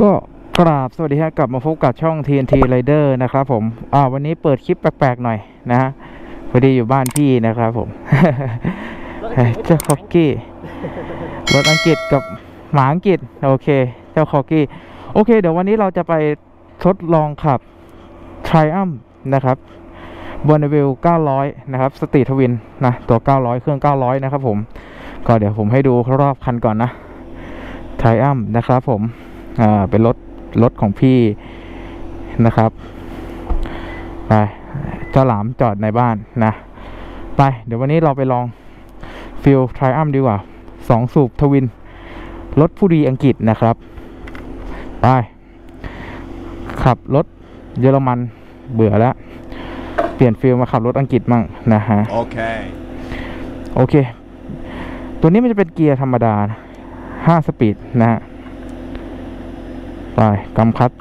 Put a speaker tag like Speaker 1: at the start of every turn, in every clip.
Speaker 1: ก็กราบสวัสดีครับกลับมาพบกับช่อง TNT Rider นะครับผมวันนี้เปิดคลิปแปลกๆหน่อยนะฮะพอดีอยู่บ้านพี่นะครับผม เจ้าคอกกี้รถอังกฤษกับหมาอังกฤษโอเคเจ้าคอกกี้โอเคเดี๋ยววันนี้เราจะไปทดลองขับ Triumph นะครับบนวิว900นะครับสตรีททวินนะตัว900เครื่อง900นะครับผมก็เดี๋ยวผมให้ดูรอบคันก่อนนะ Triumph นะครับผมเป็นรถของพี่นะครับไปเจ้าหลามจอดในบ้านนะไปเดี๋ยววันนี้เราไปลองฟิล Triumph ดีกว่า2สูบทวินรถผู้ดีอังกฤษนะครับไปขับรถเยอรมันเบื่อแล้วเปลี่ยนฟิลมาขับรถอังกฤษมั่งนะฮะโอเคตัวนี้มันจะเป็นเกียร์ธรรมดา5 สปีดนะฮะไปกำคัด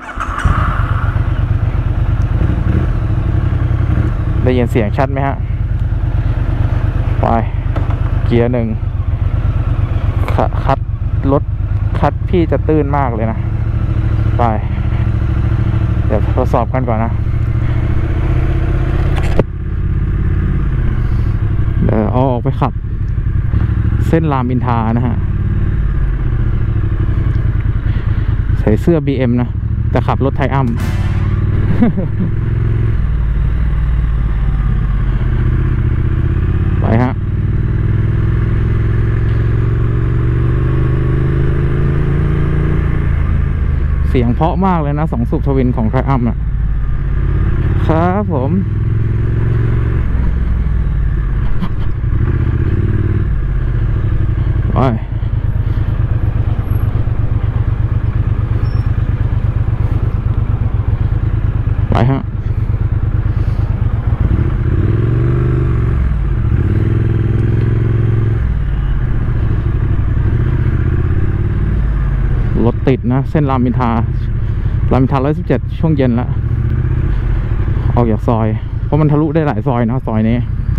Speaker 1: ได้ยินเสียงชัดไหมฮะไปเกียร์1คัดรถคัดพี่จะตื้นมากเลยนะไปเดี๋ยวทดสอบกันก่อนนะเดี๋ยวเอาออกไปขับเส้นรามอินทรานะฮะใส่เสื้อ BM นะแต่ขับรถไทอัม ไปฮะเสียงเพราะมากเลยนะ2 สูบทวินของไทอัมนะครับผมไปฮะรถติดนะเส้นรามอินทรา117ช่วงเย็นแล้วออกจากซอยเพราะมันทะลุได้หลายซอยนะซอยนี้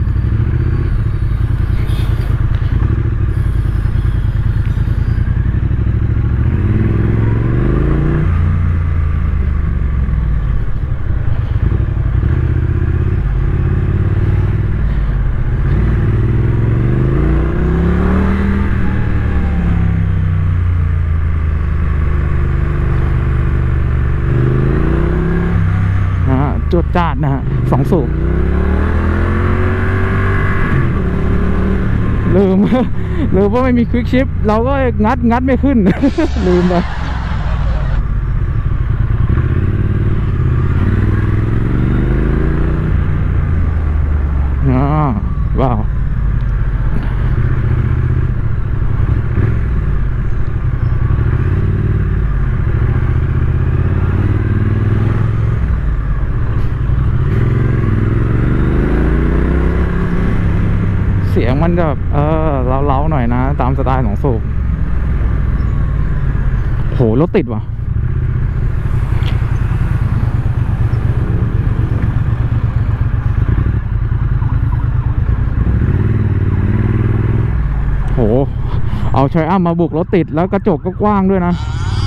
Speaker 1: จวดจ้าดนะฮะ2 สูบลืม ว่าไม่มีควิกชิปเราก็งัดไม่ขึ้น ลืมไปว้าวเสียงมันจะเล้าหน่อยนะตามสไตล์ของสูบโหรถติดว่ะโหเอาไทอัมมาบุกรถติดแล้วกระจกก็กว้างด้วยนะ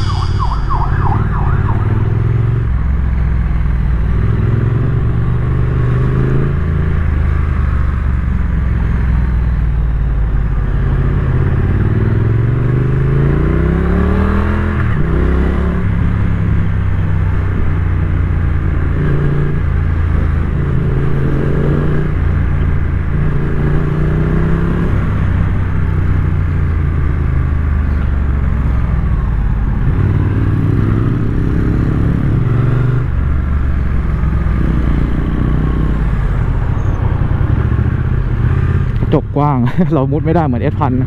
Speaker 1: จบกว้าง เรามุดไม่ได้เหมือนS1000นะ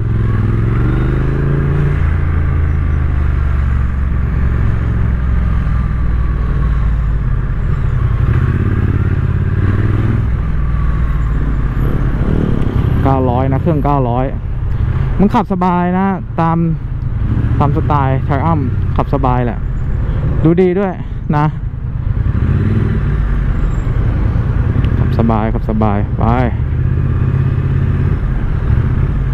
Speaker 1: 900นะเครื่อง900มันขับสบายนะตามสไตล์ไทอัมขับสบายแหละดูดีด้วยนะขับสบายไป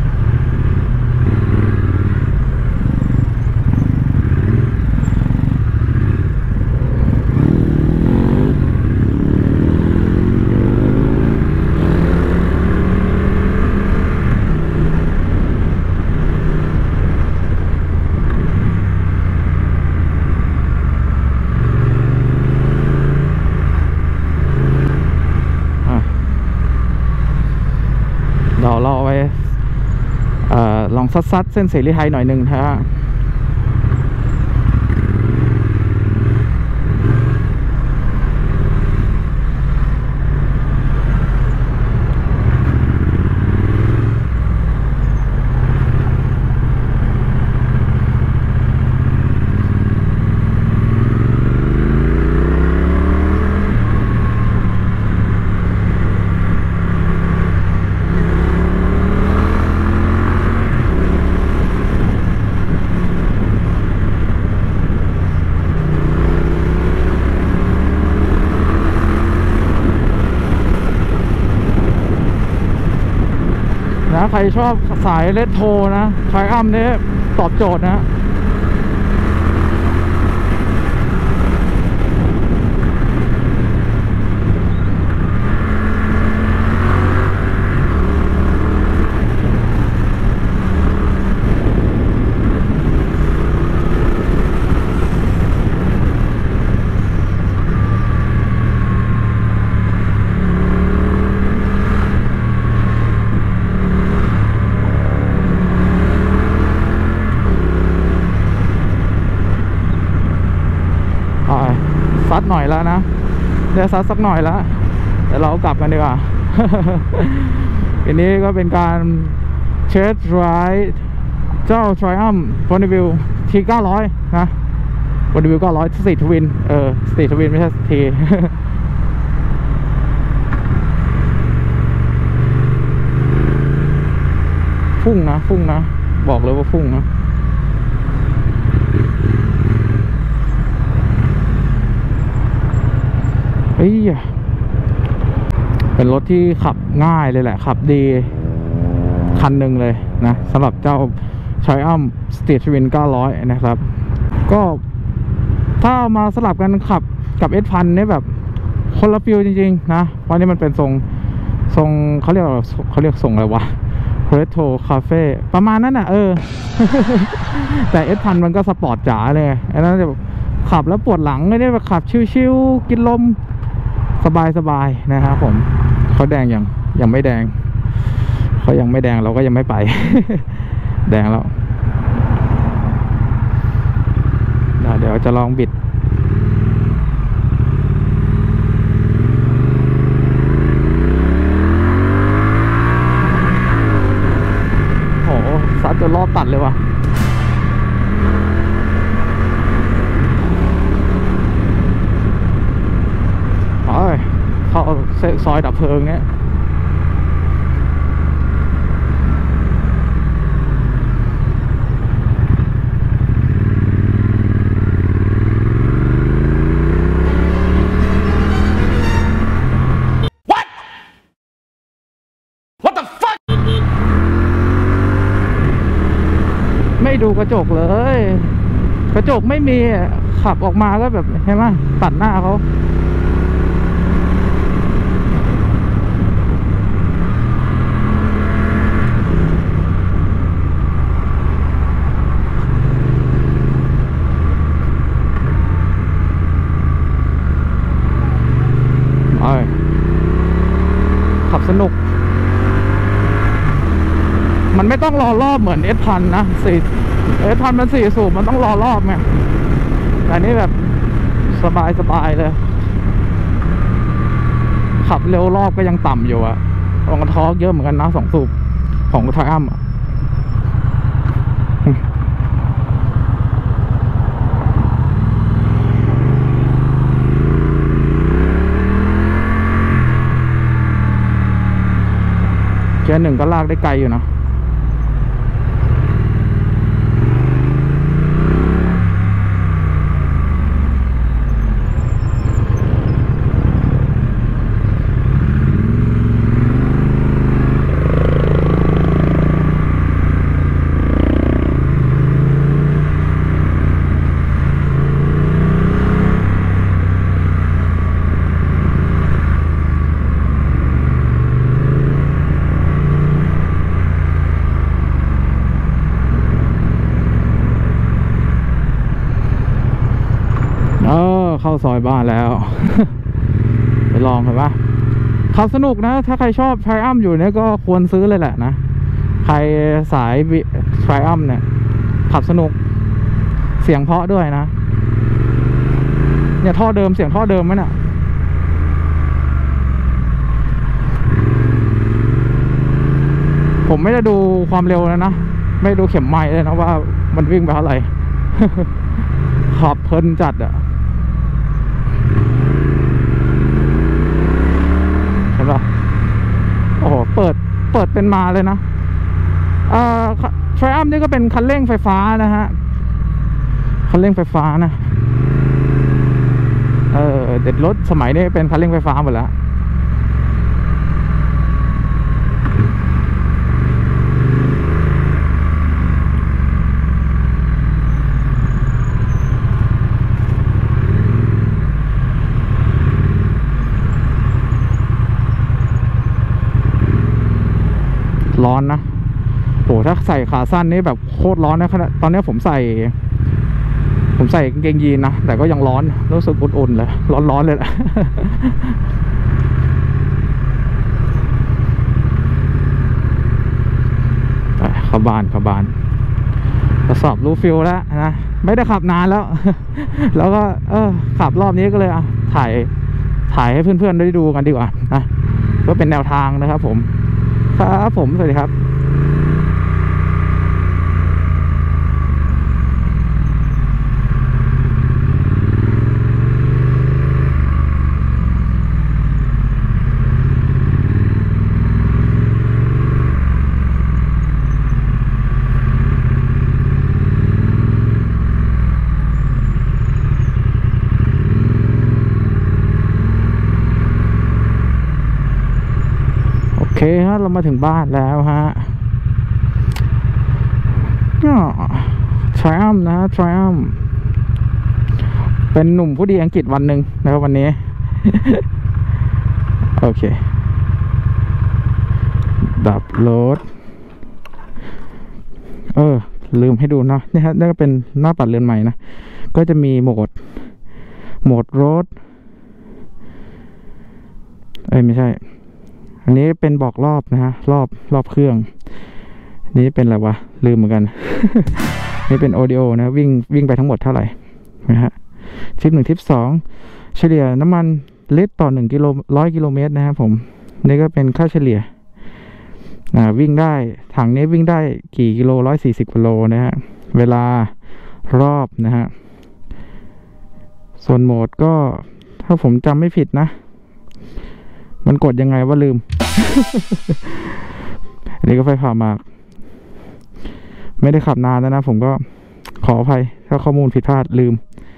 Speaker 1: ไปซัดเส้นเสรีไทยหน่อยหนึ่งฮะนะใครชอบสายเลทโทนะไทรอัมนี้ตอบโจทย์นะซัดหน่อยแล้วนะเดี๋ยวซัดสักหน่อยแล้วเดี๋ยวเรากลับกันดีกว่า ทีนี้ก็เป็นการเทสไรด์เจ้า Triumph Bonneville T900 นะ Bonneville 900 Street Twin Street Twin ไม่ใช่ T ฟุ้งนะบอกเลยว่าฟุ้งนะเป็นรถที่ขับง่ายเลยแหละขับดีคันหนึ่งเลยนะสำหรับเจ้า Triumph Street Twin 900นะครับก็ถ้าเอามาสลับกันขับกับ S1000 เนี่ยแบบคนละฟิลจริงๆนะเพราะนี่มันเป็นทรงเขาเรียกทรงอะไรวะ Retro Cafe ประมาณนั้นน่ะแต่ S1000 มันก็สปอร์ตจ๋าเลยอันนั้นจะขับแล้วปวดหลังไม่ได้แบบขับชิวๆกินลมสบายๆนะครับผมเขาแดงยังไม่แดงเขายังไม่แดงเราก็ยังไม่ไป แดงแล้วเดี๋ยวจะลองบิดโหซัดจนรอบตัดเลยว่ะเข้าซอยดับเพลิงเนี้ยไม่ดูกระจกเลยกระจกไม่มีขับออกมาก็แบบเห็นไหมตัดหน้าเขาขับสนุกมันไม่ต้องรอรอบเหมือน S1000 นะS1000 มัน4 สูบมันต้องรอรอบไงแต่นี่แบบสบายเลยขับเร็วรอบก็ยังต่ำอยู่อะองกระท้อเยอะเหมือนกันนะ2 สูบของไทรอัมเกียร์ 1ก็ลากได้ไกลอยู่นะเข้าซอยบ้านแล้ว ไปลองเห็นปะขับสนุกนะถ้าใครชอบไทรอัมอยู่เนี่ยก็ควรซื้อเลยแหละนะใครสาย Triumph เนี่ยขับสนุกเสียงเพราะด้วยนะเนี่ยท่อเดิมเสียงท่อเดิมไหมเนี่ยผมไม่ได้ดูความเร็วแล้วนะไม่ดูเข็มไมล์เลยนะว่ามันวิ่งไปเท่าไหร่ ขับเพลินจัดอะเห็นปะโอ้โหเปิดเป็นมาเลยนะTriumph นี่ก็เป็นคันเร่งไฟฟ้านะฮะคันเร่งไฟฟ้านะเด็ดรถสมัยนี้เป็นคันเร่งไฟฟ้าหมดแล้วร้อนนะโหถ้าใส่ขาสั้นนี่แบบโคตรร้อนนะขณะตอนนี้ผมใส่กางเกงยีนนะแต่ก็ยังร้อนรู้สึกอุ่นๆเลยร้อนๆเลยแหละ เข้าบ้านทดสอบรู้ฟิลแล้วนะไม่ได้ขับนานแล้ว แล้วก็ขับรอบนี้ก็เลยถ่ายให้เพื่อนๆได้ดูกันดีกว่านะก็เป็นแนวทางนะครับผมสวัสดีครับโอเคฮะเรามาถึงบ้านแล้วฮะTriumph นะ Triumph เป็นหนุ่มผู้ดีอังกฤษวันหนึ่งนะครับวันนี้ โอเคดับรถลืมให้ดูนะนี่ฮะนี่ก็เป็นหน้าปัดเรือนใหม่นะก็จะมีโหมดรถไม่ใช่อันนี้เป็นบอกรอบนะฮะรอบเครื่องนี่เป็นอะไรวะลืมเหมือนกัน นี่เป็น audio นะวิ่งไปทั้งหมดเท่าไหร่นะฮะทริป1ทริป2เฉลี่ยน้ำมันลิตรต่อ100 กิโลเมตรนะครับผมนี่ก็เป็นค่าเฉลี่ยวิ่งได้ถังนี้วิ่งได้กี่กิโล140 กิโลนะฮะเวลารอบนะฮะส่วนโหมดก็ถ้าผมจำไม่ผิดนะมันกดยังไงว่าลืม อันนี้ก็ไฟผ่ามากไม่ได้ขับนานแล้วนะผมก็ขออภัยถ้าข้อมูลผิดพลาดลืม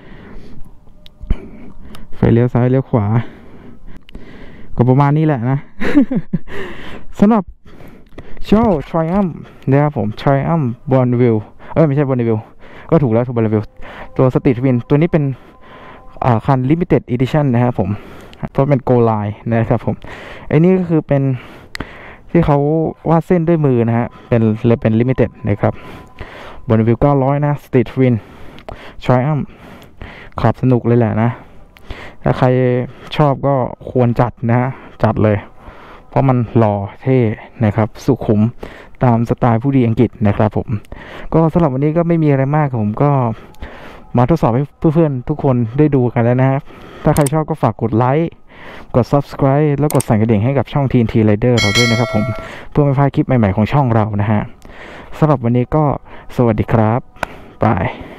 Speaker 1: ไฟเลี้ยวซ้ายเลี้ยวขวาก็ประมาณนี้แหละนะ สำหรับโชว์ Triumph นะครับผม Triumph Bonneville ไม่ใช่ Bonneville ก็ถูกแล้วถูก Bonneville ตัว Street Twin ตัวนี้เป็นคัน Limited Edition นะครับผมเพราะเป็น Go Line นะครับผมไอ้นี่ก็คือเป็นที่เขาวาดเส้นด้วยมือนะฮะเป็น Limited นะครับ Bonneville 900 นะ Street Twin Triumph ขับสนุกเลยแหละนะถ้าใครชอบก็ควรจัดนะฮะจัดเลยเพราะมันหล่อเท่นะครับสุขุมตามสไตล์ผู้ดีอังกฤษนะครับผมก็สำหรับวันนี้ก็ไม่มีอะไรมากผมก็มาทดสอบให้เพื่อนๆทุกคนได้ดูกันแล้วนะครับถ้าใครชอบก็ฝากกดไลค์กด Subscribe แล้วกดสั่นกระดิ่งให้กับช่อง TNT Rider เราด้วยนะครับผมเพื่อไม่พลาดคลิปใหม่ๆของช่องเรานะฮะสำหรับวันนี้ก็สวัสดีครับบาย